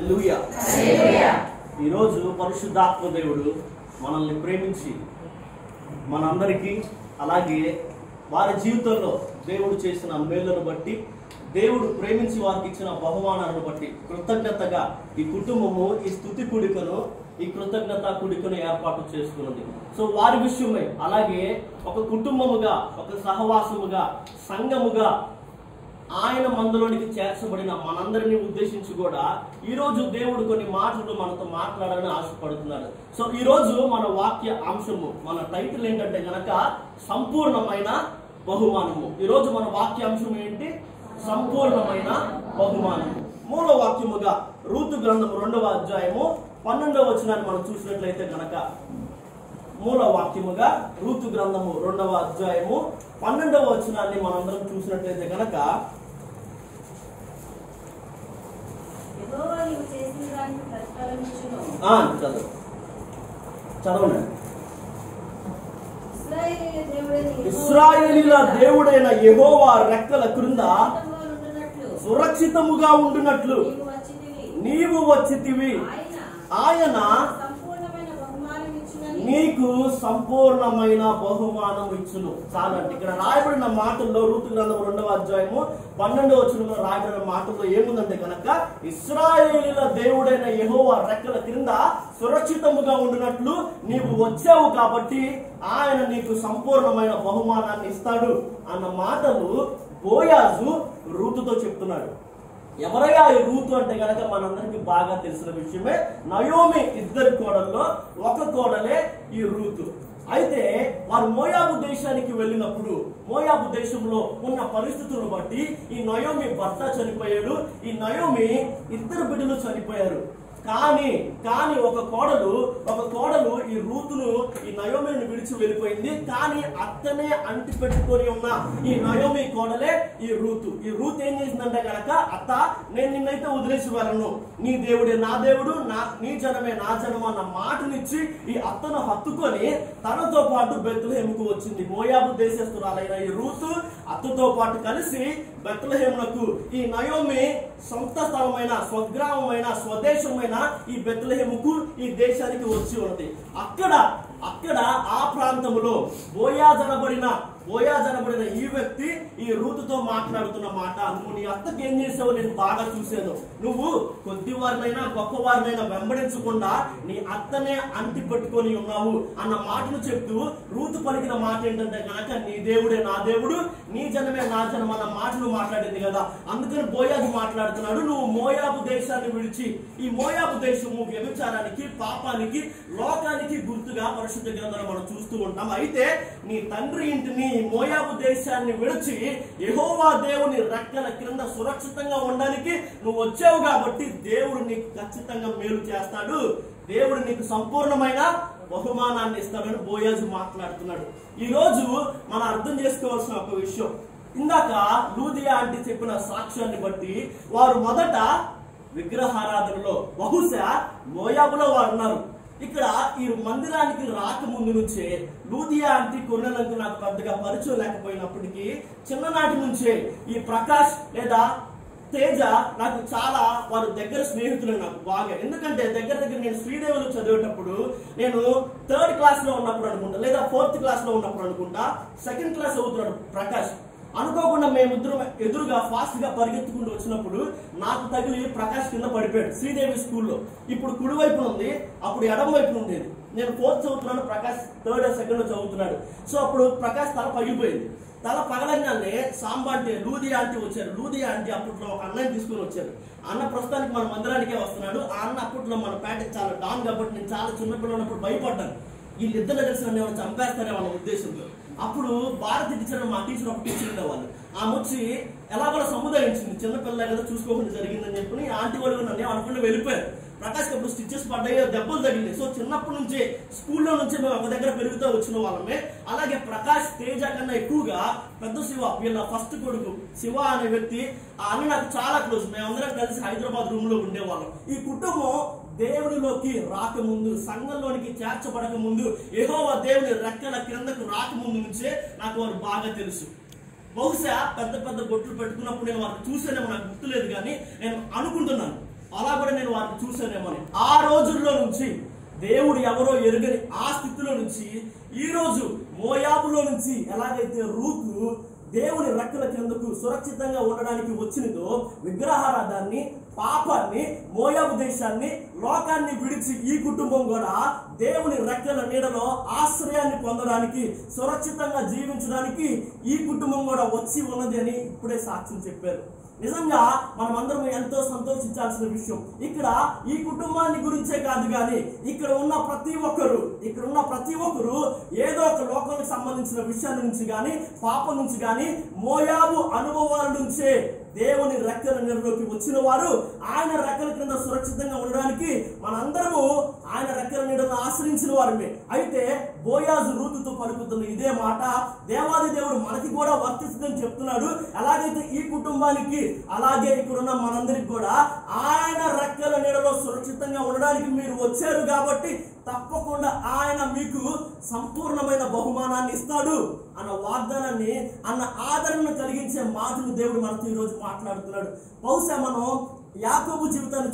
హల్లెలూయా. ఈరోజు పరిశుద్ధాత్మ దేవుడు మనల్ని ప్రేమించి మనందరికీ అలాగే వారి జీవితంలో దేవుడు చేసిన మేళ్లను బట్టి దేవుడు ప్రేమించి వారికి ఇచ్చిన బహుమానాలను బట్టి కృతజ్ఞతగా ఈ కుటుంబము ఈ స్తుతి కూడికను ఈ కృతజ్ఞత కూడికను ఏర్పాటు చేసుకున్నది. సో వారి విషయమై అలాగే ఒక కుటుంబముగా ఒక సహవాసముగా సంఘముగా ఆయన మందులోనికి చేర్చబడిన మనందరినీ ఉద్దేశించి కూడా ఈరోజు దేవుడు కొన్ని మాటలు మనతో మాట్లాడాలని ఆశపడుతున్నాడు. సో ఈరోజు మన వాక్య అంశము మన టైటిల్ ఏంటంటే గనక సంపూర్ణమైన బహుమానము. ఈరోజు మన వాక్య అంశం ఏంటి? సంపూర్ణమైన బహుమానము. మూల వాక్యముగా రూతు గ్రంథము 2వ అధ్యాయము 12వ వచనాన్ని మనం చూసినట్లయితే గనక మూల వాక్యముగా రూతు గ్రంథము 2వ అధ్యాయము 12వ వచనాన్ని మనందరం చూసినట్లయితే గనక చదవండి. ఇశ్రాయేలీయుల దేవుడైన యెహోవా రెక్కల క్రింద సురక్షితముగా ఉండునట్లు నీవు వచ్చితివి. ఆయన నీకు సంపూర్ణమైన బహుమానం ఇచ్చును. చాలండి. ఇక్కడ రాయబడిన మాటల్లో రూతు గ్రంథం 2వ అధ్యాయము 12వ వచనంలో రాయబడిన మాటల్లో ఏముందంటే కనుక ఇశ్రాయేలీయుల దేవుడైన యెహోవా రెక్కల క్రింద సురక్షితముగా ఉండినట్లు నీవు వచ్చావు కాబట్టి ఆయన నీకు సంపూర్ణమైన బహుమానాన్ని ఇస్తాడు అన్న మాటలు బోయాజు రూతుతో చెప్తున్నాడు. ఎవరయ్యా ఈ రూతు అంటే గనక మనందరికి బాగా తెలిసిన విషయమే. నయోమి ఇద్దరు కోడల్లో ఒక కోడలే ఈ రూతు. అయితే వారు మోయాబు దేశానికి వెళ్ళినప్పుడు మోయాబు దేశంలో ఉన్న పరిస్థితులను బట్టి ఈ నయోమి భర్త చనిపోయాడు. ఈ నయోమి ఇద్దరు బిడ్డలు చనిపోయారు. కానీ ఒక కోడలు ఈ రూతును ఈ నయోమిని విడిచి వెళ్ళిపోయింది. కానీ అత్తనే అంటి పెట్టుకొని ఉన్న ఈ నయోమి కోడలే ఈ రూత్ ఏం చేసిందంటే కనుక అత్త నేను నిన్నైతే వదిలేసి వెళ్ళను, నీ దేవుడే నా దేవుడు, నీ జనమే నా జనము అన్న మాటనిచ్చి ఈ అత్తను హత్తుకొని తనతో పాటు బెత్లెహేముకు వచ్చింది. మోయాబు దేశస్తురాలైన ఈ రూతు అత్తతో పాటు కలిసి బెత్లెహేమునకు ఈ నయోమి సొంత స్థలమైన స్వగ్రామమైన స్వదేశమైన ఈ బెత్లెహేముకు ఈ దేశానికి వచ్చి ఉన్నది. అక్కడ ఆ ప్రాంతంలో బోయాజనబడిన ఈ వ్యక్తి ఈ రూతుతో మాట్లాడుతున్న మాట, నువ్వు నీ అత్తకి ఏం చేసావు నేను బాగా చూశాను, నువ్వు కొద్దివారినైనా గొప్పవారినైనా వెంబడించకుండా నీ అత్తనే అంటి పెట్టుకొని ఉన్నావు అన్న మాటను చెప్తూ రూతు పలికిన మాట ఏంటంటే కనుక నీ దేవుడే నా దేవుడు, నీ జనమే నా జనం అన్న మాటలు మాట్లాడింది కదా. అందుకని బోయాజు మాట్లాడుతున్నాడు, నువ్వు మోయాబు దేశాన్ని విడిచి, ఈ మోయాబు దేశము వ్యభిచారానికి పాపానికి లోకానికి గుర్తుగా పరిశుద్ధ గ్రంథాలు మనం చూస్తూ ఉంటాం. అయితే నీ తండ్రి ఇంటిని మోయాబు దేశాన్ని విడిచి యెహోవా దేవుని రెక్కల క్రింద సురక్షితంగా ఉండడానికి నువ్వు వచ్చావు కాబట్టి దేవుడు నీకు ఖచ్చితంగా మేలు చేస్తాడు, దేవుడు నీకు సంపూర్ణమైన బహుమానాన్ని ఇస్తాడని బోయాజు మాట్లాడుతున్నాడు. ఈ రోజు మనం అర్థం చేసుకోవాల్సిన ఒక విషయం, ఇందాక లూదియా ఆంటీ చెప్పిన సాక్ష్యాన్ని బట్టి వారు మొదట విగ్రహారాధనలో బహుశా మోయాబులో వారు ఉన్నారు. ఇక్కడ ఈ మందిరానికి రాకముందు నుంచే లూదియా ఆంటీ కొన్నేళ్ళకు నాకు పెద్దగా పరిచయం లేకపోయినప్పటికీ చిన్ననాటి నుంచే ఈ ప్రకాష్ లేదా తేజ నాకు చాలా వారు దగ్గర స్నేహితులు నాకు బాగా. ఎందుకంటే దగ్గర నేను శ్రీదేవులు చదివేటప్పుడు నేను 3rd క్లాస్ లో ఉన్నప్పుడు అనుకుంటా లేదా 4th క్లాస్ లో ఉన్నప్పుడు అనుకుంటా 2nd క్లాస్ అవుతున్నాడు ప్రకాష్. అనుకోకుండా మేమిద్దరం ఎదురుగా ఫాస్ట్ గా పరిగెత్తుకుంటూ వచ్చినప్పుడు నాకు తగిలి ప్రకాష్ కింద పడిపోయాడు శ్రీదేవి స్కూల్లో. ఇప్పుడు కుడి వైపున ఉంది, అప్పుడు ఎడమ వైపున ఉండేది. నేను 4th చదువుతున్నాను, ప్రకాష్ 3rd or 2nd చదువుతున్నాడు. సో అప్పుడు ప్రకాష్ తల పగిలిపోయింది. తల పగలంగానే సాంబా అంటే లూదియా ఆంటీ వచ్చారు. లూదియా ఆంటీ అప్పట్లో ఒక అన్నయ్య తీసుకుని వచ్చారు. అన్న ప్రస్తుతానికి మన మందిరానికే వస్తున్నాడు. ఆ అన్న అప్పట్లో మన పేటకి చాలా డాన్ కాబట్టి నేను చాలా చిన్నపిల్లలు ఉన్నప్పుడు భయపడ్డాను, వీళ్ళిద్దరు కలిసి నన్ను ఏమైనా చంపేస్తారే వాళ్ళ ఉద్దేశంతో. అప్పుడు భారతి టీచర్ మా టీచర్ ఒక టీచర్ ఉండేవాళ్ళు, ఆమె వచ్చి ఎలా కూడా సముదాయించింది, చిన్నపిల్ల కదా చూసుకోకుండా జరిగిందని చెప్పి ఆంటీ వాళ్ళు నన్ను అనుకుంటే వెళ్ళిపోయారు. ప్రకాష్ అప్పుడు స్టిచెస్ పడ్డాయి, దెబ్బలు తగిలినాయి. సో చిన్నప్పటి నుంచే స్కూల్లో నుంచే మేము ఒక దగ్గర పెరుగుతూ వచ్చిన వాళ్ళమే. అలాగే ప్రకాష్ తేజ కన్నా ఎక్కువగా పెద్ద శివ వీళ్ళ ఫస్ట్ కొడుకు శివ అనే వ్యక్తి, ఆ అన్న నాకు చాలా క్లోజ్. మేమందరం కలిసి హైదరాబాద్ రూమ్ లో ఉండేవాళ్ళం. ఈ కుటుంబం దేవునిలోకి రాకముందు, సంఘంలోనికి చేర్చబడక ముందు, యెహోవా దేవుని రెక్కల క్రిందకు రాకముందు నుంచే నాకు వారు బాగా తెలుసు. బహుశా పెద్ద పెద్ద బొట్లు పెట్టుకున్నప్పుడు నేను వారిని చూసానేమో నాకు గుర్తులేదు, కానీ నేను అనుకుంటున్నాను అలా కూడా నేను వారిని చూశానేమో. ఆ రోజుల్లో నుంచి దేవుడు ఎవరో ఎరుగని ఆ స్థితిలో నుంచి ఈ రోజు మోయాబులో నుంచి ఎలాగైతే రూతు దేవుని రెక్కల కిందకు సురక్షితంగా ఉండడానికి వచ్చినదో, విగ్రహారాధాన్ని, పాపాన్ని, మోయాబు దేశాన్ని, లోకాన్ని విడిచి ఈ కుటుంబం కూడా దేవుని రెక్కల నీడలో ఆశ్రయాన్ని పొందడానికి, సురక్షితంగా జీవించడానికి ఈ కుటుంబం కూడా వచ్చి ఉన్నది అని ఇప్పుడే సాక్ష్యం చెప్పారు. నిజంగా మనం అందరం ఎంతో సంతోషించాల్సిన విషయం. ఇక్కడ ఈ కుటుంబాన్ని గురించే కాదు కానీ ఇక్కడ ఉన్న ప్రతి ఒక్కరు ఏదో ఒక లోకానికి సంబంధించిన విషయాల నుంచి కానీ, పాపం నుంచి కానీ, మోయాబు అనుభవాల నుంచే దేవుని రెక్కల నీడలోకి వచ్చిన వారు ఆయన రెక్కల కింద సురక్షితంగా ఉండడానికి మనందరము ఆయన రెక్కల నీడను ఆశ్రయించిన వారమే. అయితే బోయాజు రూతుతో పలుకుతున్న ఇదే మాట దేవాది దేవుడు మనకి కూడా వర్తిస్తుందని చెప్తున్నాడు. ఎలాగైతే ఈ కుటుంబానికి అలాగే ఇక్కడున్న మనందరికి కూడా ఆయన రెక్కల నీడలో సురక్షితంగా ఉండడానికి మీరు వచ్చారు కాబట్టి తప్పకుండా ఆయన మీకు సంపూర్ణమైన బహుమానాన్ని ఇస్తాడు అన్న వాగ్దానాన్ని, అన్న ఆదరణను కలిగించే మాటలు దేవుడు మనతో ఈరోజు మాట్లాడుతున్నాడు. బహుశా మనం యాకోబు జీవితాన్ని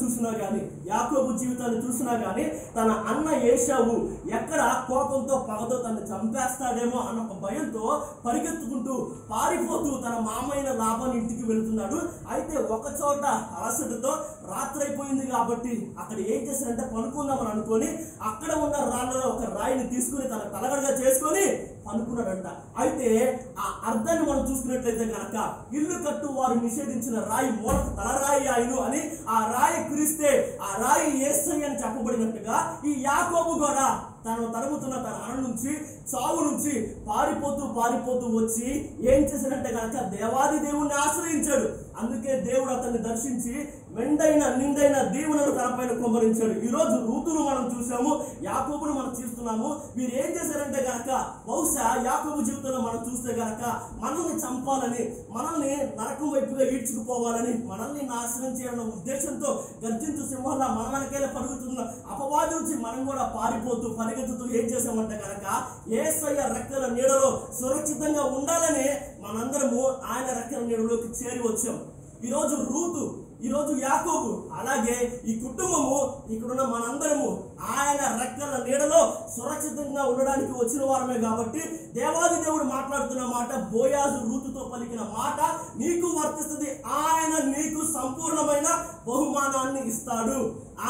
చూసినా గానీ తన అన్న ఏశావు ఎక్కడ కోపంతో పగతో తను చంపేస్తాడేమో అన్న ఒక భయంతో పరిగెత్తుకుంటూ పారిపోతూ తన మామయ్య లాభాన్ని ఇంటికి వెళ్తున్నాడు. అయితే ఒక చోట అలసటతో రాత్రి అయిపోయింది కాబట్టి అక్కడ ఏం చేశారంటే పనుకుందామని అనుకొని అక్కడ ఉన్న రాళ్ళలో ఒక రాయిని తీసుకుని తన తలగడగా చేసుకొని పనుకున్నాడంట. అయితే ఆ అర్థాన్ని మనం చూసుకున్నట్లయితే కనుక ఇల్లు కట్టు వారు నిషేధించిన రాయి మూలకు తలరాయి ఆయను అని ఆ రాయి కురిస్తే ఆ రాయి యేసయ్య అని చెప్పబడినట్టుగా ఈ యాకోబు కూడా తను తరుముతున్న తన అన్న నుంచి, చావు నుంచి పారిపోతూ వచ్చి ఏం చేశాడంటే కనుక దేవాది దేవుణ్ణి ఆశ్రయించాడు. అందుకే దేవుడు అతన్ని దర్శించి నిండైన దీవెనను తనపైన కుమ్మరించాడు. ఈ రోజు రూతును మనం చూసాము, యాకోబును మనం చూస్తున్నాము. వీరు ఏం చేశారంటే కనుక బహుశా యాకోబు జీవితంలో మనం చూస్తే కనుక మనల్ని చంపాలని, మనల్ని నరకం వైపుగా ఈడ్చుకుపోవాలని, మనల్ని నాశనం చేయాలన్న ఉద్దేశంతో గర్జించు సింహంలా మన వెనకాలే పరుగుతున్న అపవాది నుంచి మనం కూడా పరిగెత్తుతూ ఏం చేసామంటే కనుక యేసయ్య రెక్కల నీడలో సురక్షితంగా ఉండాలని మనందరము ఆయన రెక్కల నీడలోకి చేరి వచ్చాం. ఈరోజు రూతు, ఈరోజు యాకోబు, అలాగే ఈ కుటుంబము, ఇక్కడున్న మనందరము ఆయన రెక్కల నీడలో సురక్షితంగా ఉండడానికి వచ్చిన వారమే. కాబట్టి దేవాది దేవుడు మాట్లాడుతున్న మాట, బోయాజు రూతుతో పలికిన మాట నీకు వర్తిస్తుంది. ఆయన నీకు సంపూర్ణమైన బహుమానాన్ని ఇస్తాడు.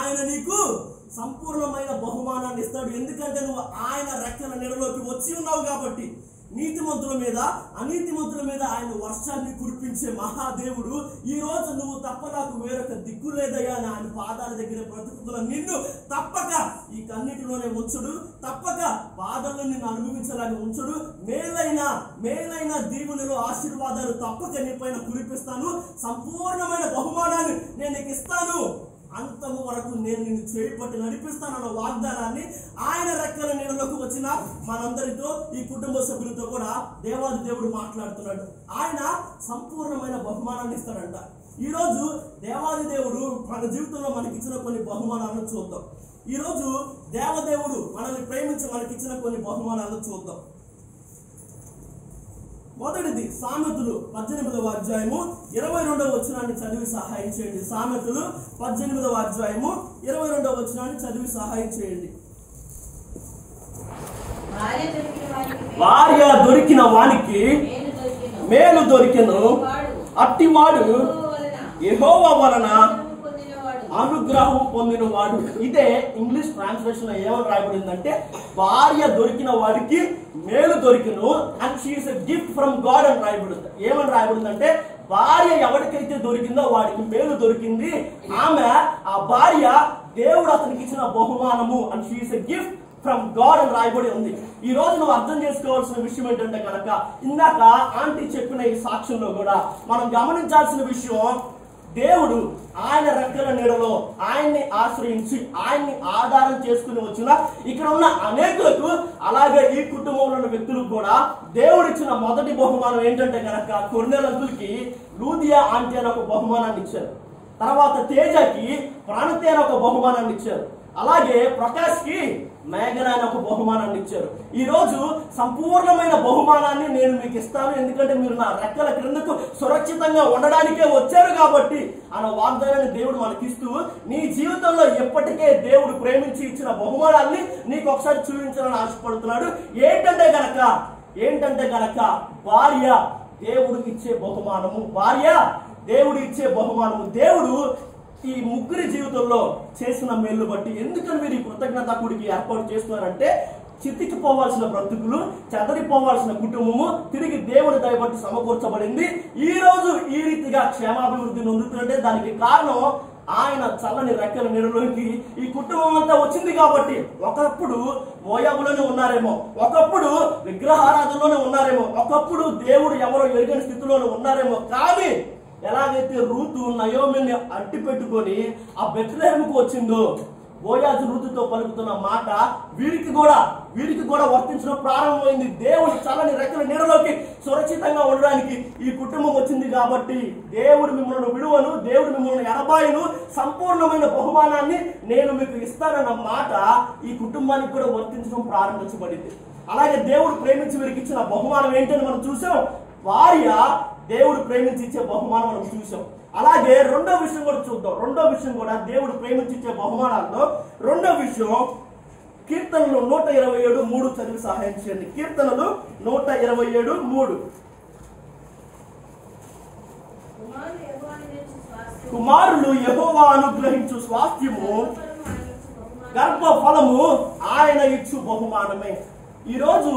ఎందుకంటే నువ్వు ఆయన రెక్కల నీడలోకి వచ్చి ఉన్నావు కాబట్టి. నీతిమంతుల మీద, అనీతిమంతుల మీద ఆయన వర్షాన్ని కురిపించే మహాదేవుడు ఈ రోజు నువ్వు తప్ప నాకు వేరొక దిక్కు లేదయ్యా అని ఆయన పాదాల దగ్గర బ్రతుకుతున్న నిన్ను తప్పక ఈ కన్నిటిలోనే ఉంచుడు, తప్పక బాధల్లో నిన్ను అనుభవించడానికి ఉంచుడు. మేలైన దీవునిలో ఆశీర్వాదాలు తప్పక నీ పైన కురిపిస్తాను. సంపూర్ణమైన బహుమానాన్ని నేను నీకు ఇస్తాను. అంతము వరకు నేను నిన్ను చేపట్టి నడిపిస్తానన్న వాగ్దానాన్ని ఆయన రెక్కల నీడలోకి వచ్చిన మనందరితో, ఈ కుటుంబ సభ్యులతో కూడా దేవాది దేవుడు మాట్లాడుతున్నాడు. ఆయన సంపూర్ణమైన బహుమానాన్ని ఇస్తాడంట. ఈరోజు దేవాది దేవుడు మన జీవితంలో మనకిచ్చిన కొన్ని బహుమానాలను చూద్దాం. ఈరోజు దేవదేవుడు మనల్ని ప్రేమించి మనకిచ్చిన కొన్ని బహుమానాలను చూద్దాం. మొదటిది సామెతలు 18వ అధ్యాయము 22వ వచనాన్ని చదివి సహాయం చేయండి. సామెతలు 18వ అధ్యాయము 22వ వచనాన్ని చదివి సహాయం చేయండి. భార్య దొరికిన వానికి మేలు దొరికెను, అట్టివాడు యెహోవా వలన అనుగ్రహం పొందినవాడు. ఇదే ఇంగ్లీష్ ట్రాన్స్లేషన్ లో ఏమని రాయబడిందంటే, భార్య దొరికిన వాడికి మేలు దొరికిను and she is a gift from God అని రాయబడింది. ఏమని రాయబడిందంటే, భార్య ఎవరికైతే దొరికిందో వాడికి మేలు దొరికింది. ఆమె, ఆ భార్య దేవుడు అతనికి ఇచ్చిన బహుమానము and she is a gift from God అని రాయబడి ఉంది. ఈ రోజు నువ్వు అర్థం చేసుకోవాల్సిన విషయం ఏంటంటే కనుక, ఇందాక ఆంటీ చెప్పిన ఈ సాక్ష్యంలో కూడా మనం గమనించాల్సిన విషయం, దేవుడు ఆయన రెక్కల నీడలో ఆయన్ని ఆశ్రయించి ఆయన్ని ఆధారం చేసుకుని వచ్చిన ఇక్కడ ఉన్న అనేకులకు, అలాగే ఈ కుటుంబంలో ఉన్న వ్యక్తులకు కూడా దేవుడిచ్చిన మొదటి బహుమానం ఏంటంటే కనుక, కొన్నేళ్ళకి లూదియా ఆంటీ అని ఒక బహుమానాన్ని ఇచ్చారు. తర్వాత తేజకి ప్రాణతే అని ఒక బహుమానాన్ని ఇచ్చారు. అలాగే ప్రకాష్ కి మేఘన అనే ఒక బహుమానాన్ని ఇచ్చారు. ఈ రోజు సంపూర్ణమైన బహుమానాన్ని నేను మీకు ఇస్తాను, ఎందుకంటే మీరు నా రెక్కల క్రిందకు సురక్షితంగా ఉండడానికే వచ్చారు కాబట్టి అన్న వాగ్దానాన్ని దేవుడు మనకిస్తూ నీ జీవితంలో ఎప్పటికే దేవుడు ప్రేమించి ఇచ్చిన బహుమానాన్ని నీకు ఒకసారి చూపించాలని ఆశపడుతున్నాడు. ఏంటంటే గనక భార్య దేవుడు ఇచ్చే బహుమానము. భార్య దేవుడు ఇచ్చే బహుమానము. దేవుడు ఈ ముగ్గురి జీవితంలో చేసిన మేలు బట్టి ఎందుకని మీరు ఈ కృతజ్ఞత కూడికి ఏర్పాటు చేస్తున్నారంటే, చితికిపోవాల్సిన బ్రతుకులు, చెదరిపోవాల్సిన కుటుంబము తిరిగి దేవుని దయ బట్టి సమకూర్చబడింది. ఈ రోజు ఈ రీతిగా క్షేమాభివృద్ధి నొందుతుంటే దానికి కారణం ఆయన చల్లని రెక్కల నీడలోకి ఈ కుటుంబం అంతా వచ్చింది కాబట్టి. ఒకప్పుడు మోయాబులోనే ఉన్నారేమో, ఒకప్పుడు విగ్రహారాధనలోనే ఉన్నారేమో, ఒకప్పుడు దేవుడు ఎవరో ఎరుగని స్థితిలోనే ఉన్నారేమో, కానీ ఎలాగైతే రూతు నయోమిని అట్టి పెట్టుకొని ఆ బెత్లెహేముకు వచ్చిందో, బోయాజు రూతుతో పలుకుతున్న మాట వీరికి కూడా వర్తించడం ప్రారంభమైంది. దేవుడు చల్లని రెక్కల నీడలోకి సురక్షితంగా ఉండడానికి ఈ కుటుంబం వచ్చింది కాబట్టి దేవుడు మిమ్మల్ని విడువను, దేవుడు మిమ్మల్ని ఎడబాయను, సంపూర్ణమైన బహుమానాన్ని నేను మీకు ఇస్తానన్న మాట ఈ కుటుంబానికి కూడా వర్తించడం ప్రారంభించబడింది. అలాగే దేవుడు ప్రేమించి వీరికి ఇచ్చిన బహుమానం ఏంటని మనం చూసాం. భార్య దేవుడు ప్రేమించి ఇచ్చే బహుమానం మనం చూసాం. అలాగే రెండో విషయం కూడా చూద్దాం. రెండో విషయం కూడా దేవుడు ప్రేమించి ఇచ్చే బహుమానాల్లో రెండో విషయం కీర్తనలు 127:3 చదివి సహాయం చేయండి. కీర్తనలు 127:3. కుమారులు యెహోవా అనుగ్రహించు స్వాస్థ్యము, గర్భ ఫలము ఆయన ఇచ్చు బహుమానమే. ఈరోజు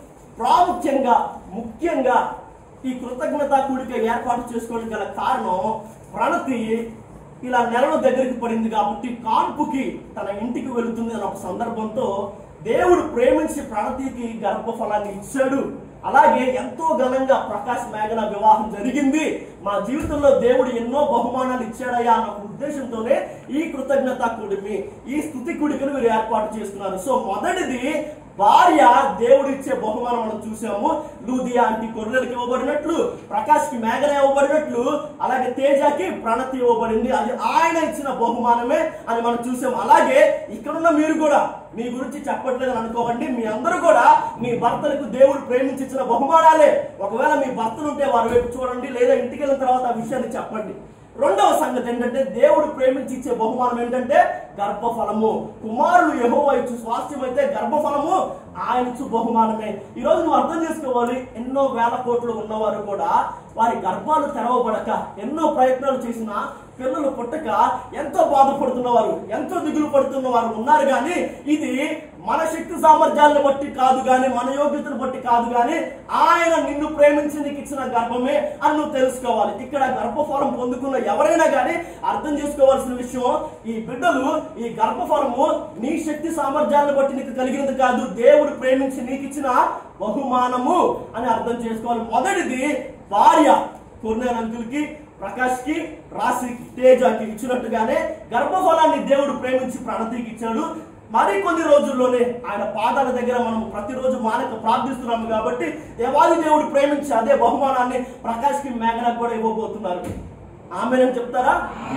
ముఖ్యంగా ఈ కృతజ్ఞత కూడిక ఏర్పాటు చేసుకోవడానికి గల కారణం, ప్రణతి ఇలా నెలల దగ్గరికి పడింది కాబట్టి కాన్పుకి తన ఇంటికి వెళుతుంది అన్న ఒక సందర్భంతో దేవుడు ప్రేమించి ప్రణతికి గర్భఫలాన్ని ఇచ్చాడు. అలాగే ఎంతో ఘనంగా ప్రకాష్ మేఘన వివాహం జరిగింది. మా జీవితంలో దేవుడు ఎన్నో బహుమానాలు ఇచ్చాడయ్యా అన్న ఉద్దేశంతోనే ఈ కృతజ్ఞత కూడిమి, ఈ స్తుతి కూడికను మీరు ఏర్పాటు చేస్తున్నారు. సో మొదటిది భార్య దేవుడు ఇచ్చే బహుమానం మనం చూసాము. లూదియా అంటే కొర్రెలకి ఇవ్వబడినట్లు, ప్రకాష్ కి మేఘన ఇవ్వబడినట్లు, అలాగే తేజకి ప్రణతి ఇవ్వబడింది. అది ఆయన ఇచ్చిన బహుమానమే అని మనం చూసాము. అలాగే ఇక్కడున్న మీరు కూడా మీ గురించి చెప్పట్లేదని అనుకోకండి. మీ అందరూ కూడా మీ భర్తలకు దేవుడు ప్రేమించి ఇచ్చిన బహుమానాలే. ఒకవేళ మీ భర్తలు ఉంటే వారి వైపు చూడండి, లేదా ఇంటికి వెళ్ళిన తర్వాత ఆ విషయాన్ని చెప్పండి. రెండవ సంగతి ఏంటంటే దేవుడు ప్రేమించి ఇచ్చే బహుమానం ఏంటంటే గర్భఫలము. కుమారులు యెహోవా ఇచ్చు స్వాస్థ్యం అయితే గర్భఫలము ఆయన ఇచ్చు బహుమానమే. ఈ రోజు నువ్వు అర్థం చేసుకోవాలి, ఎన్నో వేల కోట్లు ఉన్నవారు కూడా వారి గర్భాలు తెరవబడక ఎన్నో ప్రయత్నాలు చేసినా పిల్లలు పుట్టక ఎంతో బాధపడుతున్నవారు, ఎంతో దిగులు పడుతున్నవారు ఉన్నారు. కానీ ఇది మన శక్తి సామర్థ్యాలను బట్టి కాదు, కానీ మన యోగ్యతను బట్టి కాదు, కానీ ఆయన నిన్ను ప్రేమించి నీకు ఇచ్చిన గర్భమే అని నువ్వు తెలుసుకోవాలి. ఇక్కడ గర్భఫలం పొందుకున్న ఎవరైనా కానీ అర్థం చేసుకోవాల్సిన విషయం, ఈ బిడ్డలు ఈ గర్భఫలము నీ శక్తి సామర్థ్యాలను బట్టి నీకు కలిగినది కాదు, దేవుడు ప్రేమించి నీకు ఇచ్చిన బహుమానము అని అర్థం చేసుకోవాలి. మొదటిది భార్య కొర్నేల్ అంకుల్కి, ప్రకాష్ కి, రాశికి, తేజకి ఇచ్చినట్టుగానే గర్భఫలాన్ని దేవుడు ప్రేమించి ప్రణతికి ఇచ్చాడు. మరికొన్ని రోజుల్లోనే ఆయన పాదాల దగ్గర మనం ప్రతిరోజు మానక ప్రార్థిస్తున్నాము కాబట్టి దేవాది దేవుడు ప్రేమించి అదే బహుమానాన్ని ప్రకాష్ కి, మేఘనకు కూడా ఇవ్వబోతున్నారు. ఆమేన్ చెప్తారా?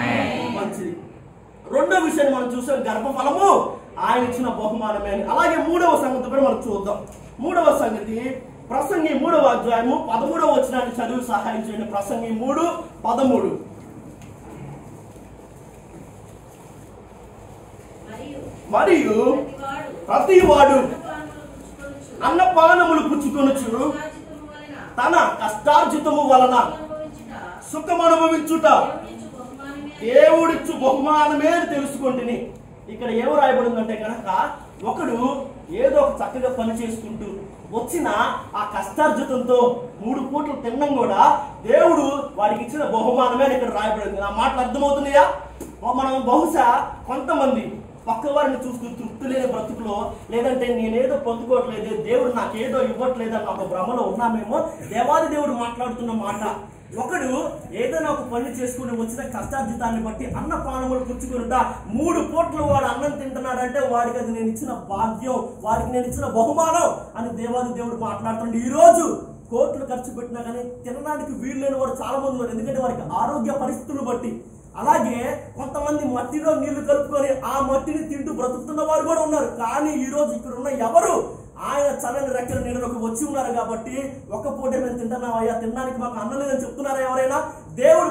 మంచిది. రెండో విషయాన్ని మనం చూసాం, గర్భఫలము ఆయన ఇచ్చిన బహుమానమే అని. అలాగే మూడవ సంగతి కూడా మనం చూద్దాం. మూడవ సంగతి ప్రసంగి 3వ అధ్యాయము 13వ వచనాన్ని చదివి సహాయం చేయండి. ప్రసంగి 3:13. మరియు ప్రతివాడు అన్నపానములు పుచ్చుకొనుచు తన కష్టార్జితము వలన సుఖము అనుభవించుట దేవుడిచ్చు బహుమానమే అని తెలుసుకుంటుని. ఇక్కడ ఏమో రాయబడిందంటే కనుక ఒకడు ఏదో ఒక చక్కగా పని చేసుకుంటూ వచ్చిన ఆ కష్టార్జితంతో 3 పూటలు తినడం కూడా దేవుడు వాడికి ఇచ్చిన బహుమానమే అని ఇక్కడ రాయబడింది. నా మాటలు అర్థమవుతున్నాయా? మనం బహుశా కొంతమంది పక్కవారిని చూస్తూ తృప్తి లేని బ్రతుకులో, లేదంటే నేనేదో పొందుకోవట్లేదు, దేవుడు నాకేదో ఇవ్వట్లేదు అన్న ఒక భ్రమలో ఉన్నామేమో. దేవాది దేవుడు మాట్లాడుతున్న మాట, ఒకడు ఏదైనా ఒక పని చేసుకుని వచ్చిన కష్టార్జితాన్ని బట్టి అన్నపానములు పుచ్చుకునుట 3 పూటలు వాడు అన్నం తింటున్నాడంటే వాడికి అది నేను ఇచ్చిన భాగ్యం, వాడికి నేను ఇచ్చిన బహుమానం అని దేవాది దేవుడు మాట్లాడుతుండే. ఈ రోజు కోట్లు ఖర్చు పెట్టినా కానీ తినడానికి వీలు లేని వాడు చాలా మంది ఉన్నారు. ఎందుకంటే వారికి ఆరోగ్య పరిస్థితులు బట్టి అలాగే కొంతమంది మట్టిలో నీళ్లు కలుపుకొని ఆ మట్టిని తింటూ బ్రతుకుతున్న వారు కూడా ఉన్నారు. కానీ ఈ రోజు ఇక్కడ ఉన్న ఎవరు ఆయన చల్లని రెక్కల నీడలోకి వచ్చి ఉన్నారు కాబట్టి ఒక్క పూట మేము తింటున్నాం అయ్యా, తినడానికి మాకు అన్నం లేదని చెప్తున్నారా ఎవరైనా? దేవుడు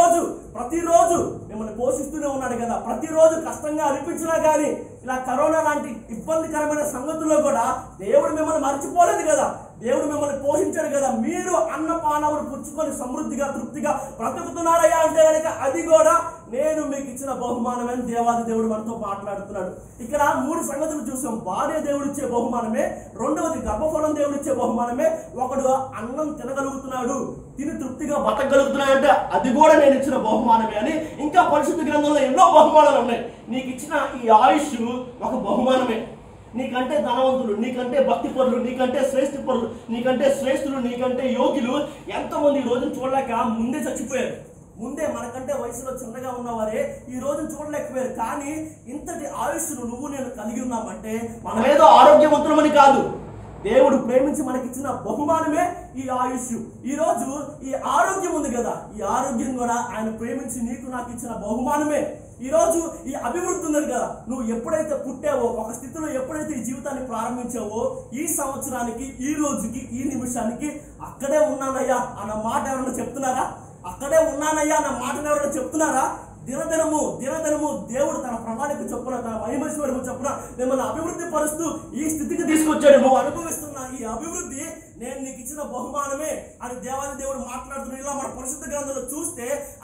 ప్రతిరోజు మిమ్మల్ని పోషిస్తూనే ఉన్నాడు కదా. ప్రతిరోజు కష్టంగా అనిపించినా కానీ ఇలా కరోనా లాంటి ఇబ్బందికరమైన సంగతుల్లో కూడా దేవుడు మిమ్మల్ని మర్చిపోలేదు కదా. దేవుడు మిమ్మల్ని పోషించాడు కదా. మీరు అన్నపానములు పుచ్చుకొని సమృద్ధిగా తృప్తిగా బ్రతుకుతున్నారయ్యా అంటే కనుక అది కూడా నేను మీకు ఇచ్చిన బహుమానమని దేవాది దేవుడు మనతో మాట్లాడుతున్నాడు. ఇక్కడ 3 సంగతులు చూసాం. భార్య దేవుడిచ్చే బహుమానమే, రెండవది గర్భఫలం దేవుడిచ్చే బహుమానమే, ఒకడు అన్నం తినగలుగుతున్నాడు, తిని తృప్తిగా బతకగలుగుతున్నాడు అంటే అది కూడా నేను ఇచ్చిన బహుమానమే అని. ఇంకా పరిశుద్ధ గ్రంథంలో ఎన్నో బహుమానాలు ఉన్నాయి. నీకు ఇచ్చిన ఈ ఆయుష్ ఒక బహుమానమే. నీకంటే ధనవంతులు, నీకంటే భక్తి పరులు, నీకంటే శ్రేష్ఠ పరులు, నీకంటే శ్రేష్ఠులు, నీకంటే యోగ్యులు ఎంతోమంది ఈ రోజును చూడలేక ముందే చచ్చిపోయారు. ముందే మనకంటే వయసులో చిన్నగా ఉన్నవారే ఈ రోజును చూడలేకపోయారు. కానీ ఇంతటి ఆయుష్ను నువ్వు నేను కలిగి ఉన్నామంటే మనమేదో ఆరోగ్యవంతులమని కాదు, దేవుడు ప్రేమించి మనకిచ్చిన బహుమానమే ఈ ఆయుష్. ఈ రోజు ఈ ఆరోగ్యం ఉంది కదా, ఈ ఆరోగ్యం కూడా ఆయన ప్రేమించి నీకు నాకు ఇచ్చిన బహుమానమే. ఈ రోజు ఈ అభివృద్ధి ఉన్నది కదా, నువ్వు ఎప్పుడైతే పుట్టావో, ఒక స్థితిలో ఎప్పుడైతే ఈ జీవితాన్ని ప్రారంభించావో, ఈ సంవత్సరానికి, ఈ రోజుకి, ఈ నిమిషానికి అక్కడే ఉన్నానయ్యా అన్న మాట ఎవరైనా చెప్తున్నారా? అక్కడే ఉన్నానయ్యా అన్న మాటను ఎవరైనా చెప్తున్నారా? దినదినము దేవుడు తన ప్రణాళిక చొప్పున, తన మహిమేశ్వరము చొప్పున మిమ్మల్ని అభివృద్ధి పరుస్తూ ఈ స్థితికి తీసుకొచ్చాడు. నువ్వు అనుభవిస్తున్న ఈ అభివృద్ధి నేను నీకు ఇచ్చిన బహుమానమే అని దేవాది దేవుడు మాట్లాడుతున్న ఇలా మన పరిశుద్ధ గ్రంథంలో చూస్తే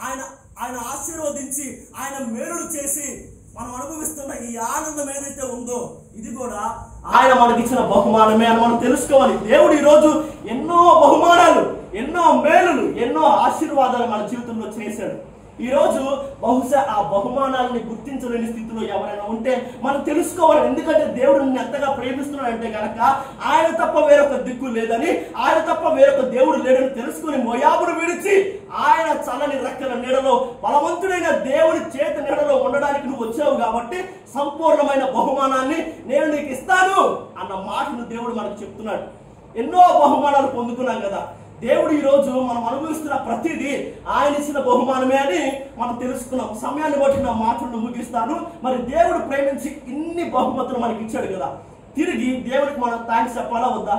ఆయన ఆశీర్వదించి ఆయన మేలులు చేసి మనం అనుభవిస్తున్న ఈ ఆనందం ఏదైతే ఉందో ఇది కూడా ఆయన మనకిచ్చిన బహుమానమే అని మనం తెలుసుకోవాలి. దేవుడు ఈరోజు ఎన్నో బహుమానాలు, ఎన్నో మేలులు, ఎన్నో ఆశీర్వాదాలు మన జీవితంలో చేశాడు. ఈ రోజు బహుశా ఆ బహుమానాలని గుర్తించలేని స్థితిలో ఎవరైనా ఉంటే మనం తెలుసుకోవాలి. ఎందుకంటే దేవుడు నిన్ను ఎంతగా ప్రేమిస్తున్నాడంటే కనుక ఆయన తప్ప వేరొక దిక్కు లేదని, ఆయన తప్ప వేరొక దేవుడు లేడని తెలుసుకుని మోయాబును విడిచి ఆయన చల్లని రెక్కల నీడలో, బలవంతుడైన దేవుడి చేతి నీడలో ఉండడానికి నువ్వు వచ్చావు కాబట్టి సంపూర్ణమైన బహుమానాన్ని నేను నీకు ఇస్తాను అన్న మాటను దేవుడు మనకు చెప్తున్నాడు. ఎన్నో బహుమానాలు పొందుకున్నాం కదా. దేవుడు ఈ రోజు మనం అనుభవిస్తున్న ప్రతిదీ ఆయన ఇచ్చిన బహుమానమే అని మనం తెలుసుకున్నాం. సమయాన్ని బట్టి నా మాటలను ముగిస్తాను. మరి దేవుడు ప్రేమించి ఇన్ని బహుమతులు మనకి ఇచ్చాడు కదా, తిరిగి దేవుడికి మనం థ్యాంక్స్ చెప్పాలా వద్దా?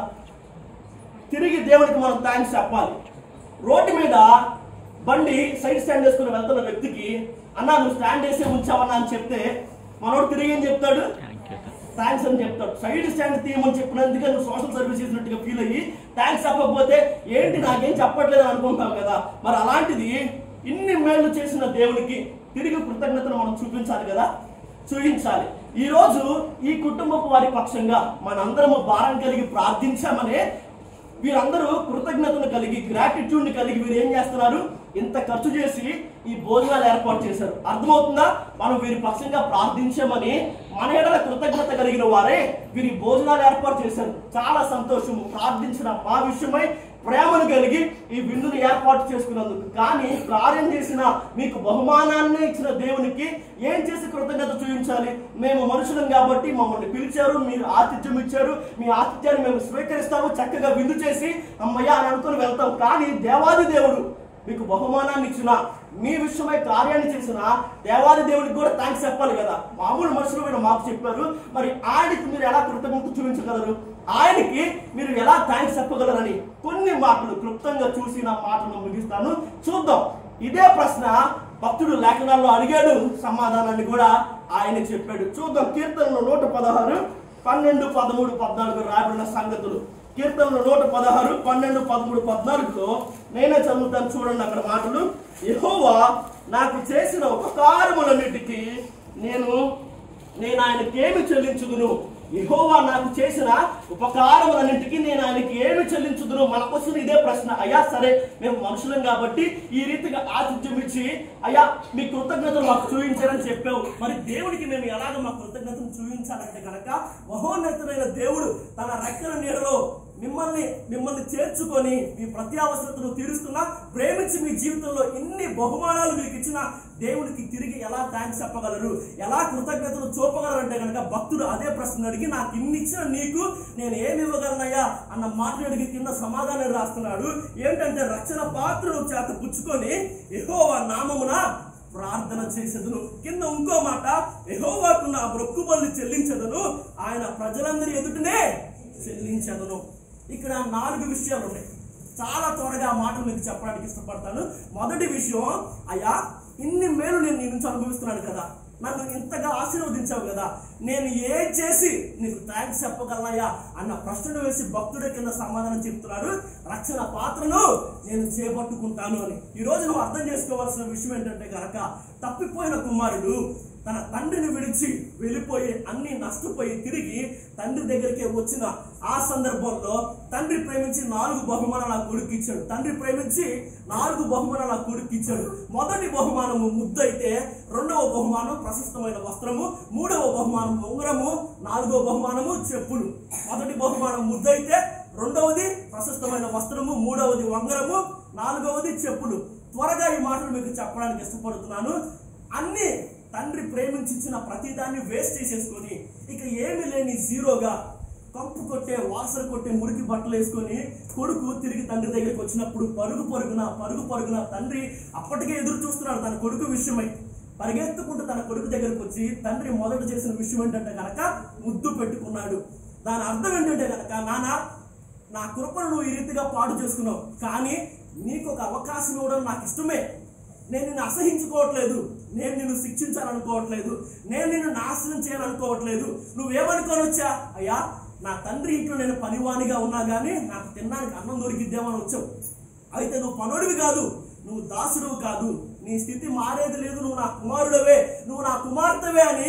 తిరిగి దేవుడికి మనం థ్యాంక్స్ చెప్పాలి. రోడ్డు మీద బండి సైడ్ స్టాండ్ వేసుకుని వెళ్తున్న వ్యక్తికి అన్నా నువ్వు స్టాండ్ వేసే ఉంచావన్నా అని చెప్తే మనోడు తిరిగి ఏం చెప్తాడు? థ్యాంక్స్ అని చెప్తాడు. సైడ్ స్టాండ్ తీయమని చెప్పినందుకే నువ్వు సోషల్ సర్వీస్ చేసినట్టుగా ఫీల్ అయ్యి థ్యాంక్స్ చెప్పకపోతే ఏంటి నాకేం చెప్పట్లేదు అనుకుంటావు కదా. మరి అలాంటిది ఇన్ని మేళ్లు చేసిన దేవునికి తిరిగి కృతజ్ఞతను మనం చూపించాలి కదా, చూపించాలి. ఈ రోజు ఈ కుటుంబపు వారి పక్షంగా మనందరము భారం కలిగి ప్రార్థించామనే వీరందరూ కృతజ్ఞతను కలిగి, గ్రాటిట్యూడ్ని కలిగి వీరు ఏం చేస్తున్నారు? ఇంత ఖర్చు చేసి ఈ భోజనాలు ఏర్పాటు చేశారు. అర్థమవుతుందా? మనం వీరి పక్షంగా ప్రార్థించామని మన ఎడల కృతజ్ఞత కలిగిన వారే వీరి భోజనాలు ఏర్పాటు చేశారు. చాలా సంతోషము. ప్రార్థించిన మా విషయమై ప్రేమను కలిగి ఈ విందును ఏర్పాటు చేసుకున్నందుకు. కానీ కార్యం చేసిన మీకు బహుమానాన్ని ఇచ్చిన దేవునికి ఏం చేసి కృతజ్ఞత చూపించాలి? మేము మనుషులం కాబట్టి మమ్మల్ని పిలిచారు, మీరు ఆతిథ్యం ఇచ్చారు, మీ ఆతిథ్యాన్ని మేము స్వీకరిస్తాము, చక్కగా విందు చేసి అమ్మయ్య అని అనుకుని వెళ్తాం. కానీ దేవాది దేవుడు మీకు బహుమానాన్ని ఇచ్చిన, మీ విషయమై కార్యాన్ని చేసిన దేవాది దేవుడికి కూడా థ్యాంక్స్ చెప్పాలి కదా. మామూలు మనుషులు మీరు మాకు చెప్పారు, మరి ఆయనకి మీరు ఎలా కృతజ్ఞత చూపించగలరు? ఆయనకి మీరు ఎలా థ్యాంక్స్ చెప్పగలరని కొన్ని మాటలు క్లుప్తంగా చూసి నా మాటను ముగిస్తాను. చూద్దాం. ఇదే ప్రశ్న భక్తుడు లేఖనాల్లో అడిగాడు, సమాధానాన్ని కూడా ఆయన చెప్పాడు. చూద్దాం. కీర్తనలు 116, 12, 13, 14 రాబడిన సంగతులు. కీర్తనలు 116, 12, 13, 14లో నేనే చదువుతాను. చూడండి అక్కడ మాటలు. యెహోవా నాకు చేసిన ఉపకారములన్నిటికీ నేను ఆయనకి ఏమి చెల్లించుదును? యెహోవా నాకు చేసిన ఉపకారములన్నింటికి నేను ఆయనకి ఏమి చెల్లించుదును? మనకు వస్తున్న ఇదే ప్రశ్న. అయ్యా సరే మేము మనుషులం కాబట్టి ఈ రీతిగా ఆతిథ్యం ఇచ్చి అయ్యా మీ కృతజ్ఞతలు మాకు చూపించారని చెప్పావు. మరి దేవుడికి మేము ఎలాగ మా కృతజ్ఞతను చూపించాలంటే కనుక మహోన్నతుడైన దేవుడు తన రెక్కల నీడలో మిమ్మల్ని చేర్చుకొని మీ ప్రతి అవసరతను తీరుస్తున్నా, ప్రేమించి మీ జీవితంలో ఇన్ని బహుమానాలు మీకు ఇచ్చిన దేవుడికి తిరిగి ఎలా థ్యాంక్స్ చెప్పగలరు? ఎలా కృతజ్ఞతలు చూపగలరు అంటే కనుక భక్తుడు అదే ప్రశ్న అడిగి నాకు ఇన్ని ఇచ్చిన నీకు నేను ఏమి ఇవ్వగలనయ్యా అన్న మాటలు అడిగి కింద సమాధానం రాస్తున్నాడు. ఏంటంటే రక్షణ పాత్రను చేత పుచ్చుకొని యెహోవా నామమున ప్రార్థన చేసేదను. కింద ఇంకో మాట, యెహోవాకు నా మొక్కుబడులు చెల్లించదను, ఆయన ప్రజలందరి ఎదుటనే చెల్లించదను. ఇక్కడ 4 విషయాలు ఉన్నాయి. చాలా త్వరగా ఆ మాటలు మీకు చెప్పడానికి ఇష్టపడతాను. మొదటి విషయం, అయ్యా ఇన్ని మేలు నేను నీ నుంచి అనుభవిస్తున్నాను కదా, నన్ను ఇంతగా ఆశీర్వదించావు కదా, నేను ఏం చేసి నీకు థ్యాంక్స్ చెప్పగలనయ్యా అన్న ప్రశ్నను వేసి భక్తుడి కింద సమాధానం చెప్తున్నాడు, రక్షణ పాత్రను నేను చేపట్టుకుంటాను అని. ఈరోజు నువ్వు అర్థం చేసుకోవాల్సిన విషయం ఏంటంటే కనుక, తప్పిపోయిన కుమారుడు తన తండ్రిని విడిచి వెళ్ళిపోయి అన్ని నష్టపోయి తిరిగి తండ్రి దగ్గరికి వచ్చిన ఆ సందర్భంలో తండ్రి ప్రేమించి 4 బహుమానాలు ఆ కొడుకు ఇచ్చాడు. తండ్రి ప్రేమించి 4 బహుమానాలు ఆ కొడుకు ఇచ్చాడు. మొదటి బహుమానము ముద్దు అయితే, రెండవ బహుమానం ప్రశస్తమైన వస్త్రము, మూడవ బహుమానం ఉంగరము, 4వ బహుమానము చెప్పులు. మొదటి బహుమానం ముద్దు అయితే, రెండవది ప్రశస్తమైన వస్త్రము, మూడవది ఉంగరము, 4వది చెప్పులు. త్వరగా ఈ మాటలు మీకు చెప్పడానికి ఇష్టపడుతున్నాను. అన్ని తండ్రి ప్రేమించిన ప్రతిదాన్ని వేస్ట్ చేసేసుకొని ఇక ఏమీ లేని జీరోగా కంపు కొట్టే వాసన కొట్టే మురికి బట్టలు వేసుకొని కొడుకు తిరిగి తండ్రి దగ్గరికి వచ్చినప్పుడు పరుగు పరుగున తండ్రి అప్పటికే ఎదురు చూస్తున్నాడు తన కొడుకు విషయమై. పరిగెత్తుకుంటూ తన కొడుకు దగ్గరికి వచ్చి తండ్రి మొదట చేసిన విషయం ఏంటంటే కనుక ముద్దు పెట్టుకున్నాడు. దాని అర్థం ఏంటంటే కనుక, నాన్న నా కృపను నువ్వు ఈ రీతిగా పాడు చేసుకున్నావు, కానీ నీకు ఒక అవకాశం ఇవ్వడం నాకు ఇష్టమే. నేను నిన్ను అసహించుకోవట్లేదు, నేను నిన్ను శిక్షించాలనుకోవట్లేదు, నేను నిన్ను నాశనం చేయాలనుకోవట్లేదు. నువ్వేమనుకోని వచ్చా, అయ్యా నా తండ్రి ఇంట్లో నేను పనివానిగా ఉన్నా కానీ నాకు తినడానికి అన్నం దొరికిద్దేమని వచ్చావు. అయితే నువ్వు పనుడివి కాదు, నువ్వు దాసుడువు కాదు, నీ స్థితి మారేది లేదు, నువ్వు నా కుమారుడవే, నువ్వు నా కుమార్తెవే అని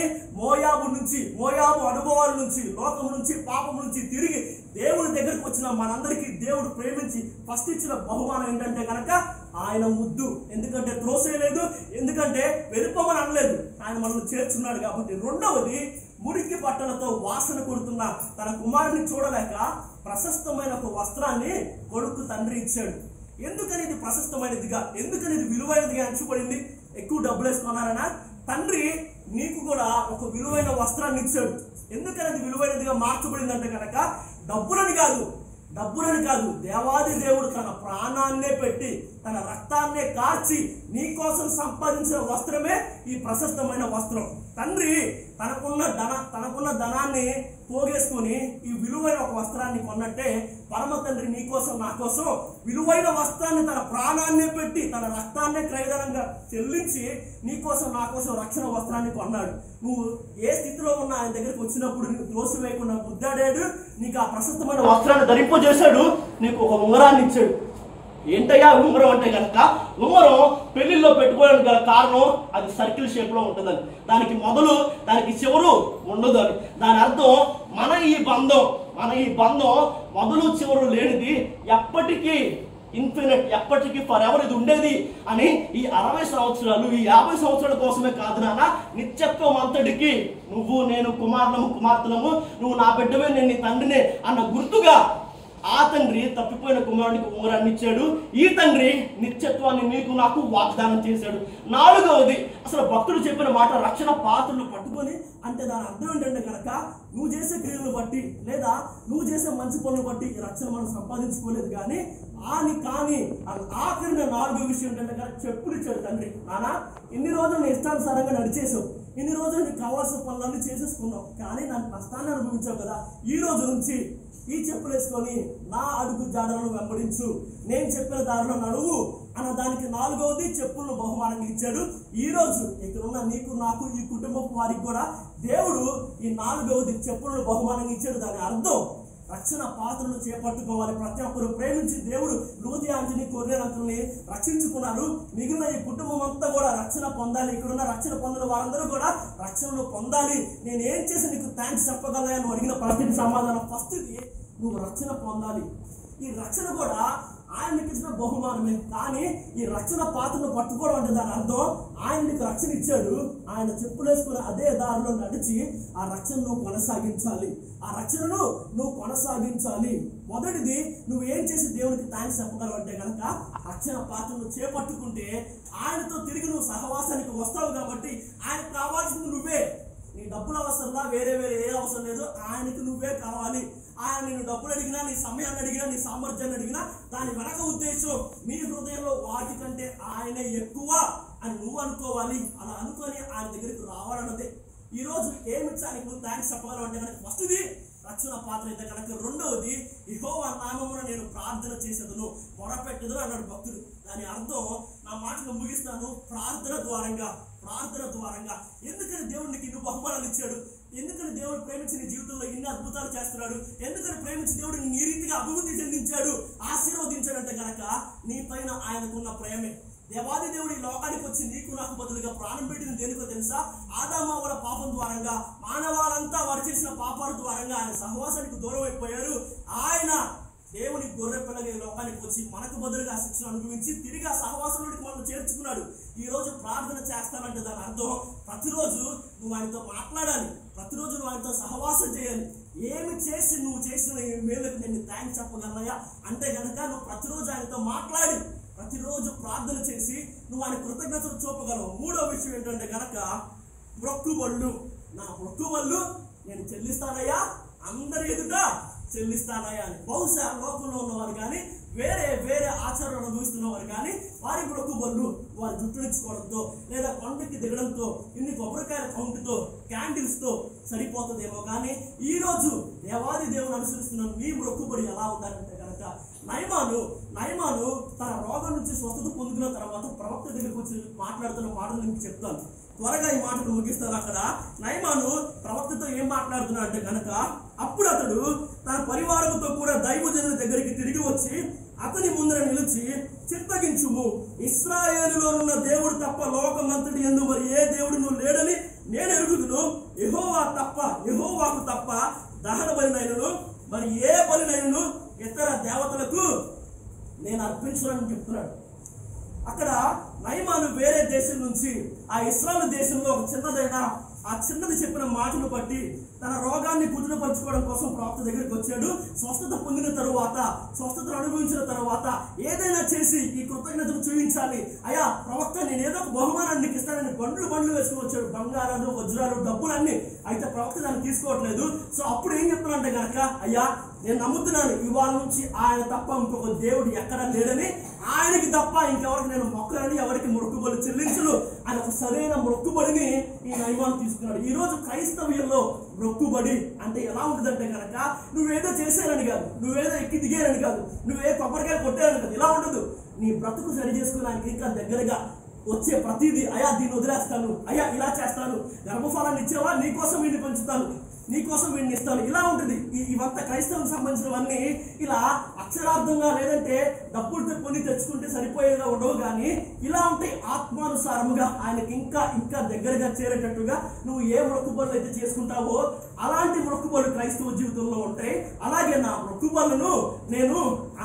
మోయాబు అనుభవాల నుంచి, లోకం నుంచి, పాపం నుంచి తిరిగి దేవుడి దగ్గరికి వచ్చిన మనందరికీ దేవుడు ప్రేమించి ఫస్ట్ ఇచ్చిన బహుమానం ఏంటంటే కనుక ఆయన ముద్దు. ఎందుకంటే త్రోసేయలేదు, ఎందుకంటే వెళ్ళిపోమని అనలేదు, ఆయన మనల్ని చేర్చున్నాడు కాబట్టి. రెండవది, మురికి బట్టలతో వాసన కొడుతున్న తన కుమారుని చూడలేక ప్రశస్తమైన ఒక వస్త్రాన్ని కొడుకు తండ్రి ఇచ్చాడు. ఎందుకని ఇది ప్రశస్తమైనదిగా, ఎందుకని ఇది విలువైనదిగా ఎంచబడింది? ఎక్కువ డబ్బులు వేసుకున్నారనా? తండ్రి నీకు కూడా ఒక విలువైన వస్త్రాన్ని ఇచ్చాడు. ఎందుకని అది విలువైనదిగా మార్చబడింది అంటే కనుక, డబ్బులని కాదు, దేవాది దేవుడు తన ప్రాణాన్నే పెట్టి తన రక్తాన్నే కార్చి నీ కోసం సంపాదించిన వస్త్రమే ఈ ప్రశస్తమైన వస్త్రం. తండ్రి తనకున్న ధనాన్ని పోగేసుకుని ఈ విలువైన ఒక వస్త్రాన్ని కొన్నట్టే పరమ తండ్రి నీ కోసం నా కోసం విలువైన వస్త్రాన్ని తన ప్రాణాన్నే పెట్టి తన రక్తాన్నే క్రయధనంగా చెల్లించి నీ కోసం నా కోసం రక్షణ వస్త్రాన్ని కొన్నాడు. నువ్వు ఏ స్థితిలో ఉన్నా ఆయన దగ్గరికి వచ్చినప్పుడు నీకు దోషం వేయకుండా ముద్దాడాడు, నీకు ఆ ప్రశస్తమైన వస్త్రాన్ని ధరింపజేశాడు, నీకు ఒక ఉంగరాన్ని ఇచ్చాడు. ఏంటయ్యా ఉంగరం అంటే కనుక, ఉంగరం పెళ్లిలో పెట్టుకోవడానికి గల కారణం అది సర్కిల్ షేప్ లో ఉంటుందని, దానికి మొదలు దానికి చివరు ఉండదు అని. దాని అర్థం మన ఈ బంధం మొదలు చివరు లేనిది, ఎప్పటికీ ఇన్ఫినిట్, ఎప్పటికీ ఫర్ ఎవర్ ఇది ఉండేది అని. ఈ 60 సంవత్సరాలు ఈ 50 సంవత్సరాల కోసమే కాదు నాన్న, నిత్యత్వం అంతటికి నువ్వు నేను కుమార్తెలము, నువ్వు నా బిడ్డవే, నేను నీ తండ్రినే అన్న గుర్తుగా ఆ తండ్రి తప్పిపోయిన కుమారునికి ఉంగరాన్ని ఇచ్చాడు. ఈ తండ్రి నిత్యత్వాన్ని నీకు నాకు వాగ్దానం చేశాడు. 4వది, అసలు భక్తుడు చెప్పిన మాట రక్షణ పాత్రలు పట్టుకొని అంటే దాని అర్థం ఏంటంటే కనుక, నువ్వు చేసే క్రియలను బట్టి లేదా నువ్వు చేసే మంచి పనులు బట్టి ఈ రక్షణ మనం సంపాదించుకోలేదు, కానీ ఆఖరిన 4వ విషయం ఏంటంటే కనుక చెప్పులు ఇచ్చాడు తండ్రి. నానా ఇన్ని రోజులు నీ ఇష్టానుసారంగా నడిచేసావు, ఇన్ని రోజులు నీకు కావాల్సిన పనులన్నీ చేసేసుకున్నావు, కానీ నన్ను కష్టాన్ని అనుభవించావు కదా, ఈ రోజు నుంచి ఈ చెప్పులు వేసుకొని నా అడుగు జాడలను వెంబడించు, నేను చెప్పిన దారిలో నడువు అన్న దానికి 4వది చెప్పులను బహుమానంగా ఇచ్చాడు. ఈ రోజు ఇక్కడున్న నీకు నాకు ఈ కుటుంబం వారికి కూడా దేవుడు ఈ 4వది చెప్పులను బహుమానంగా ఇచ్చాడు. దాని అర్థం రక్షణ పాత్రను చేపట్టుకోవాలి. ప్రతి ఒక్కరు ప్రేమించి దేవుడు లూది ఆంజని కొర్రెలంతుల్ని రక్షించుకున్నారు. మిగిలిన ఈ కుటుంబం అంతా కూడా రక్షణ పొందాలి. ఇక్కడున్న రక్షణ పొందిన వారందరూ కూడా రక్షణను పొందాలి. నేను ఏం చేసి నీకు థ్యాంక్స్ చెప్పగలను నువ్వు అడిగిన ప్రశ్నకి సమాధానం ఫస్ట్ది, నువ్వు రక్షణ పొందాలి. ఈ రక్షణ కూడా ఆయనకి ఇచ్చిన బహుమానమే, కానీ ఈ రక్షణ పాత్రను పట్టుకోవడం అంటే దాని అర్థం ఆయన నీకు రక్షణ ఇచ్చాడు, ఆయన చెప్పులేసుకుని అదే దారిలో నడిచి ఆ రక్షణను కొనసాగించాలి. ఆ రక్షణను నువ్వు కొనసాగించాలి. మొదటిది, నువ్వు ఏం చేసి దేవునికి థ్యాంక్స్ చెప్పగలవు అంటే కనుక రక్షణ పాత్రను చేపట్టుకుంటే ఆయనతో తిరిగి నువ్వు సహవాసానికి వస్తావు. కాబట్టి ఆయనకు కావాల్సింది నువ్వే. నీ డబ్బులు అవసరంలా, వేరే ఏ అవసరం లేదు, ఆయనకి నువ్వే కావాలి. ఆయన నేను డబ్బులు అడిగినా, నీ సమయాన్ని అడిగినా, నీ సామర్థ్యాన్ని అడిగినా దాని వెనక ఉద్దేశం నీ హృదయంలో వాటికంటే ఆయనే ఎక్కువ అని నువ్వు అనుకోవాలి. అలా అనుకొని ఆయన దగ్గరికి రావాలన్నదే. ఈ రోజు ఏమిచ్చానికి నువ్వు థ్యాంక్స్ చెప్పగలవు అంటే కనుక ఫస్ట్ది రక్షణ పాత్ర అయితే కనుక, రెండవది యెహోవా నామమున నేను ప్రార్థన చేసేదను, మొరపెట్టెదను అన్నాడు భక్తుడు. దాని అర్థం, నా మాటను ముగిస్తాను, ప్రార్థన ద్వారంగా. ఎందుకని దేవుడు నీకు ఇన్ని బహుమానాలు ఇచ్చాడు? ఎందుకని దేవుడు ప్రేమించి నీ జీవితంలో ఇన్ని అద్భుతాలు చేస్తున్నాడు? ఎందుకని ప్రేమించి దేవుడు నీ రీతిగా అభివృద్ధి చెందించాడు, ఆశీర్వదించాడంటే కనుక నీ పైన ఆయనకున్న ప్రేమే. దేవాది దేవుడు ఈ లోకానికి వచ్చి నీకు నాకు బదులుగా ప్రాణం పెట్టిన దేనికో తెలుసా? ఆదామవ్వల పాపం ద్వారంగా, మానవాళ్ళంతా వారు చేసిన పాపాల ద్వారంగా ఆయన సహవాసానికి దూరం అయిపోయారు. ఆయన దేవుని గొర్రె పిల్లగా ఈ లోకానికి వచ్చి మనకు బదులుగా శిక్షణ అనుభవించి తిరిగి ఆ సహవాసంలోకి మనం చేర్చుకున్నాడు. ఈ రోజు ప్రార్థన చేస్తానంటే దాని అర్థం ప్రతిరోజు నువ్వు ఆయనతో మాట్లాడాలి, ప్రతిరోజు నువ్వు ఆయనతో సహవాసం చేయాలి. ఏమి చేసి నువ్వు చేసిన మేలుకు నేను థ్యాంక్స్ చెప్పగలనయ్యా అంటే కనుక నువ్వు ప్రతిరోజు ఆయనతో మాట్లాడి, ప్రతిరోజు ప్రార్థన చేసి నువ్వు ఆయన కృతజ్ఞతలు చూపగలవు. మూడో విషయం ఏంటంటే కనుక మొక్కుబళ్ళు. నా మొక్కుబళ్ళు నేను చెల్లిస్తానయ్యా, అందరి ఎదుట చెల్లిస్తానయ్యా అని. బహుశా లోకంలో ఉన్నవారు కానీ వేరే ఆచారాలు అనుభవిస్తున్నవారు కానీ వారి మొక్కుబళ్ళు వారి జుట్టునిచ్చుకోవడంతో లేదా కొండకి దిగడంతో ఇన్ని కొబ్బరికాయల కౌంటుతో క్యాండిల్స్తో సరిపోతుందేమో కానీ ఈ రోజు దేవాది దేవుని అనుసరిస్తున్న నీ మొక్కుబడి ఎలా ఉండాలంటే కనుక నయమాను తన రోగం నుంచి స్వస్థత పొందుకున్న తర్వాత ప్రవక్త దగ్గరికి వచ్చి మాట్లాడుతున్న మాటలు నేను చెప్తాను. త్వరగా ఈ మాటలు ముగిస్తాను. అక్కడ నయమాను ప్రవక్తతో ఏం మాట్లాడుతున్నా అంటే కనుక, అప్పుడు అతడు తన పరివారంతో కూడా దైవజనుల దగ్గరికి తిరిగి వచ్చి అతని ముందర నిలిచి, చిత్తగించుము, ఇశ్రాయేలులోనున్న దేవుడు తప్ప లోకమంతటి యందు మరి ఏ దేవుడును లేడని నేను ఎరుగుదును. యెహోవాకు తప్ప దహన బలినైనను మరి ఏ బలినైనను ఇతర దేవతలకు నేను అర్పించనని చెప్తున్నాడు. అక్కడ నయమాను వేరే దేశం నుంచి ఆ ఇశ్రాయేలు దేశంలో ఒక చిన్నది చెప్పిన మాటను బట్టి తన రోగాన్ని కుదుటపరచుకోవడం కోసం ప్రవక్త దగ్గరికి వచ్చాడు. స్వస్థత పొందిన తరువాత, స్వస్థతను అనుభవించిన తరువాత ఏదైనా చేసి ఈ కృతజ్ఞతను చూపించాలి. అయ్యా ప్రవక్త, నేను ఏదో ఒక బహుమానాన్ని నీకు ఇస్తానని బండ్లు వేసుకుని వచ్చాడు, బంగారాలు వజ్రాలు డబ్బులన్నీ. అయితే ప్రవక్త దాన్ని తీసుకోవట్లేదు. సో అప్పుడు ఏం చెప్తున్నానంటే కనుక, అయ్యా నేను నమ్ముతున్నాను ఇవాళ నుంచి ఆయన తప్ప ఇంకొక దేవుడు ఎక్కడ లేడని, ఆయనకి తప్ప ఇంకెవరికి నేను మొక్కలని, ఎవరికి మొక్కుబడి చెల్లించను అని ఒక సరైన మొక్కుబడిని ఈ నయమాను తీసుకున్నాడు. ఈ రోజు క్రైస్తవ్యంలో మొక్కుబడి అంటే ఎలా ఉంటుందంటే కనుక, నువ్వేదో చేశానని కాదు, నువ్వేదో ఎక్కి దిగానని కాదు, నువ్వే కొబ్బరికాయ కొట్టానని కాదు. ఇలా ఉండదు. నీ బ్రతుకు సరి చేసుకోవడానికి ఇంకా దగ్గరగా వచ్చే ప్రతిదీ, అయ్యా దీన్ని వదిలేస్తాను, అయ్యా ఇలా చేస్తాను, గర్భఫలాన్ని ఇచ్చేవా, నీకోసం వీడిని పెంచుతాను, నీకోసం వీడిని ఇస్తాను, ఇలా ఉంటుంది. ఇవంతా క్రైస్తవులకు సంబంధించినవన్నీ ఇలా అక్షరార్థంగా లేదంటే డబ్బులతో కొని తెచ్చుకుంటే సరిపోయేలా ఉండవు కానీ ఇలా ఉంటాయి. ఆత్మానుసారముగా ఆయనకి ఇంకా దగ్గరగా చేరేటట్టుగా నువ్వు ఏ మొక్కుబడులు అయితే చేసుకుంటావో అలాంటి మొక్కుబడులు క్రైస్తవ జీవితంలో ఉంటాయి. అలాగే నా మొక్కుబడులను నేను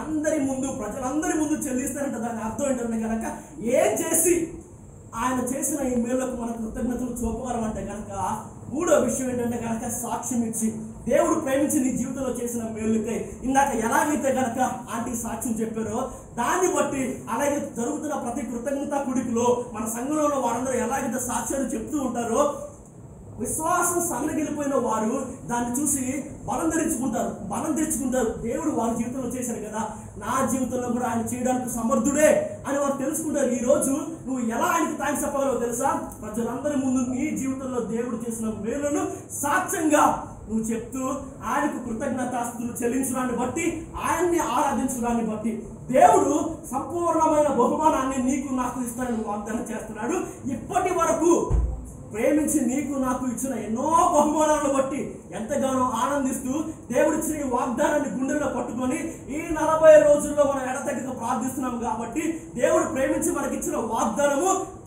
ప్రజలందరి ముందు చెల్లిస్తానంటే దాని అర్థం ఏంటంటే కనుక, ఏం చేసి ఆయన చేసిన ఈ మేలులకు మన కృతజ్ఞతలు చూపగలమంటే కనుక, మూడో విషయం ఏంటంటే కనుక సాక్ష్యం ఇచ్చి, దేవుడు ప్రేమించి నీ జీవితంలో చేసిన మేలుకై ఇందాక ఎలాగైతే కనుక ఆంటీ సాక్ష్యం చెప్పారో దాన్ని బట్టి, అలాగే జరుగుతున్న ప్రతి కృతజ్ఞత కుడికిలో మన సంఘంలో ఉన్న వారందరూ ఎలాగైతే సాక్ష్యాలు చెప్తూ ఉంటారో, విశ్వాసం సన్నగిలిపోయిన వారు దాన్ని చూసి బలం తెచ్చుకుంటారు. దేవుడు వారి జీవితంలో చేశాడు కదా, నా జీవితంలో కూడా ఆయన చేయడానికి సమర్థుడే అని వారు తెలుసుకుంటారు. ఈ రోజు నువ్వు ఎలా ఆయనకి థాంక్స్ చెప్పగలవో తెలుసా? ప్రజలందరి ముందు నీ జీవితంలో దేవుడు చేసిన మేలును సాక్ష్యంగా నువ్వు చెప్తూ ఆయనకు కృతజ్ఞతాస్తుతులు చెల్లించడాన్ని బట్టి, ఆయన్ని ఆరాధించడాన్ని బట్టి దేవుడు సంపూర్ణమైన బహుమానాన్ని నీకు నాకు ఇస్తానని వాగ్దానం చేస్తున్నాడు. ఇప్పటి వరకు ప్రేమించి నీకు నాకు ఇచ్చిన ఎన్నో బహుమానాలను బట్టి ఎంతగానో ఆనందిస్తూ దేవుడిచ్చిన ఈ వాగ్దానాన్ని గుండెల్లో పట్టుకొని ఈ 40 రోజుల్లో మనం ఎడతెగక ప్రార్థిస్తున్నాం కాబట్టి, దేవుడు ప్రేమించి మనకిచ్చిన వాగ్దానము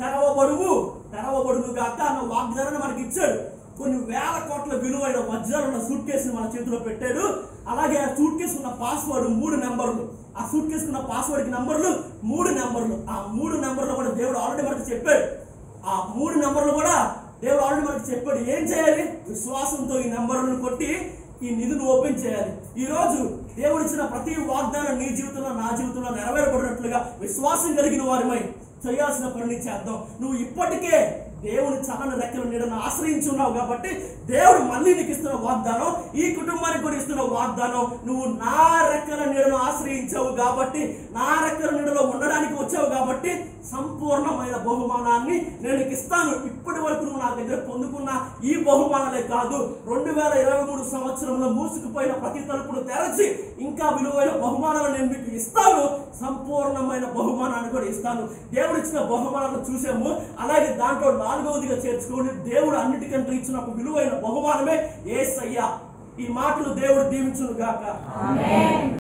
తెరవబడును గాక అన్న వాగ్దానాన్ని మనకి ఇచ్చాడు. కొన్ని వేల కోట్ల విలువైన వజ్రాలు ఉన్న సూట్ కేసుని మన చేతిలో పెట్టాడు. అలాగే ఆ సూట్ కేసు ఉన్న పాస్వర్డ్ 3 నెంబర్లు, ఆ సూట్ కేసు ఉన్న పాస్వర్డ్ కి నంబర్లు 3 నెంబర్లు. ఆ 3 నెంబర్లు కూడా దేవుడు ఆల్రెడీ మనకి చెప్పాడు. ఆ 3 నెంబర్లు కూడా దేవుడు ఆల్రెడీ మనకి చెప్పాడు. ఏం చేయాలి? విశ్వాసంతో ఈ నెంబర్లను కొట్టి ఈ నిధిని ఓపెన్ చేయాలి. ఈ రోజు దేవుడు ఇచ్చిన ప్రతి వాగ్దానం నీ జీవితంలో నా జీవితంలో నెరవేరబడినట్లుగా విశ్వాసం కలిగిన వారిమై చేయాల్సిన పనిని చేద్దాం. నువ్వు ఇప్పటికే దేవుని చల్లని రెక్కల నీడను ఆశ్రయించున్నావు కాబట్టి దేవుడు మళ్ళీ నీకు ఇస్తున్న వాగ్దానం, ఈ కుటుంబానికి కూడా ఇస్తున్న వాగ్దానం, నువ్వు నా రెక్కల నీడను ఆశ్రయించావు కాబట్టి, నా రెక్కల నీడలో ఉండడానికి వచ్చావు కాబట్టి సంపూర్ణమైన బహుమానాన్ని నేను నీకు ఇస్తాను. ఇప్పటి వరకు నువ్వు నా దగ్గర పొందుకున్న ఈ బహుమానాలే కాదు, 2023 సంవత్సరంలో మూసుకుపోయిన ప్రతి తలుపును తెరచి ఇంకా విలువైన బహుమానాలు నేను మీకు ఇస్తాను. సంపూర్ణమైన బహుమానాన్ని కూడా ఇస్తాను. దేవుడు ఇచ్చిన బహుమానాలను చూసాము. అలాగే దాంట్లో 4వదిగా చేర్చుకోండి, దేవుడు అన్నిటికంటే ఇచ్చిన ఒక విలువైన బహుమానమే యేసయ్య. ఈ మాటలు దేవుడు దీవించును గాక.